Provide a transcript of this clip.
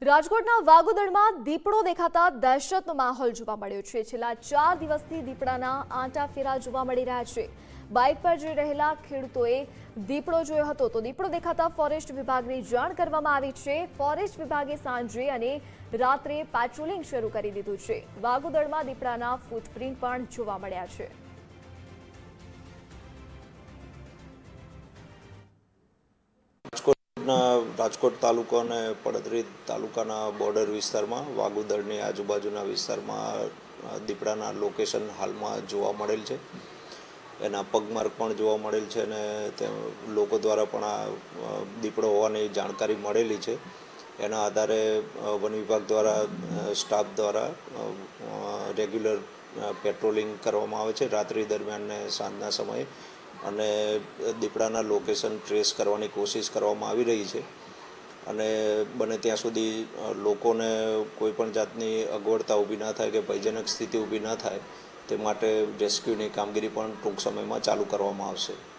રાજકોટના વાગુદળમાં દીપડો દેખાતા દહેશતનો માહોલ જોવા મળ્યો છે। છેલ્લા 4 દિવસથી દીપડાના આંટાફેરા જોવા મળી રહ્યા છે। બાઇક પર જઈ રહેલા ખેડૂતોએ દીપડો જોયો હતો તો દીપડો દેખાતા ફોરેસ્ટ વિભાગને જાણ કરવામાં આવી છે। ફોરેસ્ટ વિભાગે સાંજે અને રાત્રે પેટ્રોલિંગ શરૂ કરી દીધું છે। વાગુદળમાં દીપડાના ફૂટપ્રિન્ટ પણ જોવા મળ્યા છે। રાજકોટ તાલુકો અને પડદરી તાલુકાના બોર્ડર વિસ્તારમાં વાગુદળની આજુબાજુના વિસ્તારમાં દીપડાના લોકેશન હાલમાં જોવા મળેલ છે। એના પગમાર્ક પણ જોવા મળેલ છે અને તે લોકો દ્વારા પણ આ દીપડો હોવાની જાણકારી મળેલી છે। એના આધારે વન વિભાગ દ્વારા સ્ટાફ દ્વારા રેગ્યુલર પેટ્રોલિંગ કરવામાં આવે છે રાત્રિ દરમિયાન ને સાંજના સમયે, અને દીપડાના લોકેશન ટ્રેસ કરવાની કોશિશ કરવામાં આવી રહી છે। અને બને ત્યાં સુધી લોકોને કોઈપણ જાતની અગવડતા ઊભી ના થાય કે ભયજનક સ્થિતિ ઊભી ના થાય તે માટે રેસ્ક્યુની કામગીરી પણ ટૂંક સમયમાં ચાલુ કરવામાં આવશે।